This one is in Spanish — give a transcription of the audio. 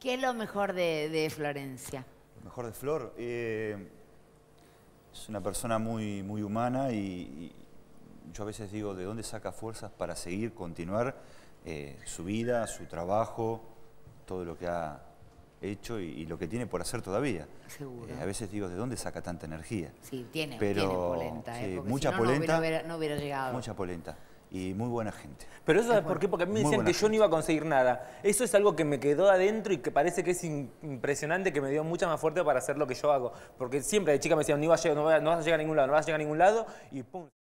¿Qué es lo mejor de Florencia? Lo mejor de Flor, es una persona muy, muy humana y yo a veces digo, ¿de dónde saca fuerzas para seguir, continuar su vida, su trabajo, todo lo que ha hecho y lo que tiene por hacer todavía? Seguro. A veces digo, ¿de dónde saca tanta energía? Sí, tiene sí, polenta, porque mucha si no, polenta, no hubiera llegado. mucha polenta y muy buena gente. Pero eso, ¿sabes por qué? Porque a mí me decían que yo no iba a conseguir nada. Eso es algo que me quedó adentro y que parece que es impresionante, que me dio mucha más fuerte para hacer lo que yo hago. Porque siempre de chica me decían, no vas a llegar a ningún lado, no vas a llegar a ningún lado, y pum.